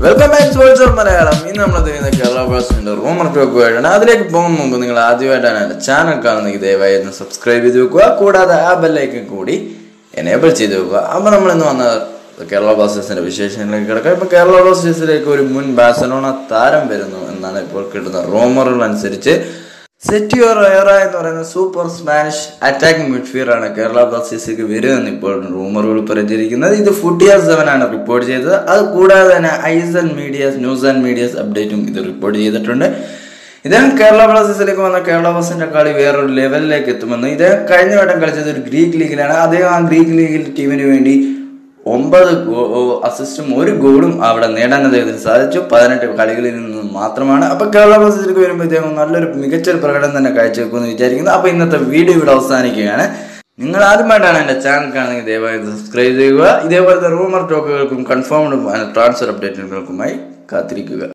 Welcome back to world of Malayalam. ഇന്ന് നമ്മൾ ചെയ്യുന്ന കേരള ബ്ലാസ്റ്റേഴ്സിന്റെ റൂമർ ടോക്കുമായിട്ടാണ്. അതിലേക്ക് പോകുന്ന മുമ്പ് നിങ്ങൾ ആദ്യമായിട്ടാണ് എൻ്റെ ചാനൽ കാണുന്നെങ്കിൽ ദയവായി ഒന്ന് സബ്സ്ക്രൈബ് ചെയ്ത് വെക്കുക. കൂടാതെ ആ ബെല്ലൈക്കൺ കൂടി എനേബിൾ ചെയ്ത് വെക്കുക. അപ്പോൾ നമ്മൾ ഇന്ന് വന്ന കേരള ബ്ലാസ്റ്റേഴ്സിന്റെ വിശേഷങ്ങളിലേക്ക് കിടക്കാം. ഇപ്പോൾ കേരള ബ്ലാസ്റ്റേഴ്സിലേക്ക് ഒരു മുൻ ബാഴ്സലോണ താരം വരുന്നു എന്നാണ് ഇപ്പോൾ കിട്ടുന്ന റൂമറുകൾ അനുസരിച്ച്. സെറ്റിയോ റയറ എന്ന് പറയുന്ന സൂപ്പർ സ്പാനിഷ് അറ്റാക്കിംഗ് മിഡ്ഫീൽഡർ ആണ് കേരള ബ്ലാസ്റ്റേഴ്സിലേക്ക് വരുമെന്ന് ഇപ്പോൾ റൂമറുകൾ പ്രചരിക്കുന്നത്. ഇത് ഫുട്ടിയർ7 ആണ് റിപ്പോർട്ട് ചെയ്തത്. അത് കൂടാതെ തന്നെ ന്യൂസ് ആൻഡ് മീഡിയാസ് അപ്ഡേറ്റും ഇത് റിപ്പോർട്ട് ചെയ്തിട്ടുണ്ട്. ഇദ്ദേഹം കേരള ബ്ലാസ്റ്റേഴ്സിലേക്ക് വന്ന കേരള ബ്ലാസ്റ്റേഴ്സിന്റെ കളി വേറൊരു ലെവലിലേക്ക് എത്തുമെന്ന്. ഇദ്ദേഹം കഴിഞ്ഞ വട്ടം കളിച്ചത് ഒരു ഗ്രീക്ക് ലീഗിലാണ്. അദ്ദേഹം ആ ഗ്രീക്ക് ലീഗിൽ ടീമിന് വേണ്ടി 9 അസിസ്റ്റും 1 ഗോളും അവിടെ നേടാൻ അദ്ദേഹത്തിന് സാധിച്ചു. 18 കളികളിൽ നിന്ന് മാത്രമാണ്. അപ്പൊ കേരള ബ്ലാസ്റ്റേഴ്സിലേക്ക് വരുമ്പോൾ ഇദ്ദേഹം നല്ലൊരു മികച്ചൊരു പ്രകടനം തന്നെ കാഴ്ചവെക്കുമെന്ന് വിചാരിക്കുന്നു. അപ്പൊ ഇന്നത്തെ വീഡിയോ ഇവിടെ അവസാനിക്കുകയാണ്. നിങ്ങൾ ആദ്യമായിട്ടാണ് എന്റെ ചാനൽ കാണുന്നത് ദയവായി സബ്സ്ക്രൈബ് ചെയ്യുക. ഇതേപോലത്തെ റൂമർ ടോക്കുകൾക്കും കൺഫേംഡ് ട്രാൻസ്ഫർ അപ്ഡേറ്റുകൾക്കുമായി കാത്തിരിക്കുക.